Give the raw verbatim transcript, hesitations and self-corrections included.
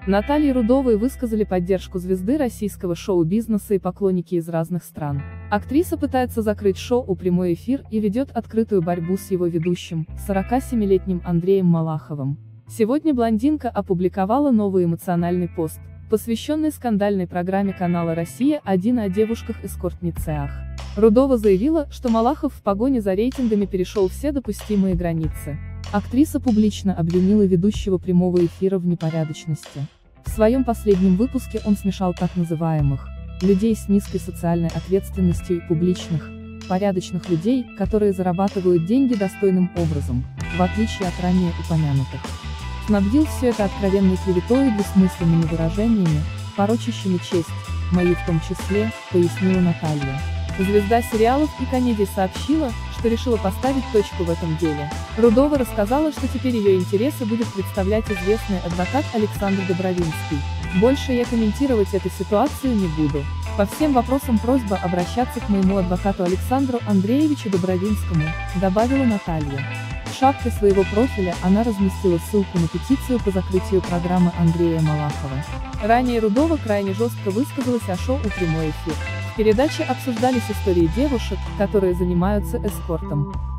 Наталье Рудовой высказали поддержку звезды российского шоу-бизнеса и поклонники из разных стран. Актриса пытается закрыть шоу «Прямой эфир» и ведет открытую борьбу с его ведущим, сорокасемилетним Андреем Малаховым. Сегодня блондинка опубликовала новый эмоциональный пост, посвященный скандальной программе канала «Россия-один» о девушках-эскортницах. Рудова заявила, что Малахов в погоне за рейтингами перешел все допустимые границы. Актриса публично обвинила ведущего прямого эфира в непорядочности. В своем последнем выпуске он смешал так называемых людей с низкой социальной ответственностью и публичных, порядочных людей, которые зарабатывают деньги достойным образом, в отличие от ранее упомянутых. Снабдил все это откровенной клеветой и двусмысленными выражениями, порочащими честь, мою в том числе, пояснила Наталья. Звезда сериалов и комедий сообщила, что решила поставить точку в этом деле. Рудова рассказала, что теперь ее интересы будет представлять известный адвокат Александр Добровинский. Больше я комментировать эту ситуацию не буду. По всем вопросам просьба обращаться к моему адвокату Александру Андреевичу Добровинскому, добавила Наталья. В шапке своего профиля она разместила ссылку на петицию по закрытию программы Андрея Малахова. Ранее Рудова крайне жестко высказалась о шоу «Прямой эфир». В передаче обсуждались истории девушек, которые занимаются эскортом.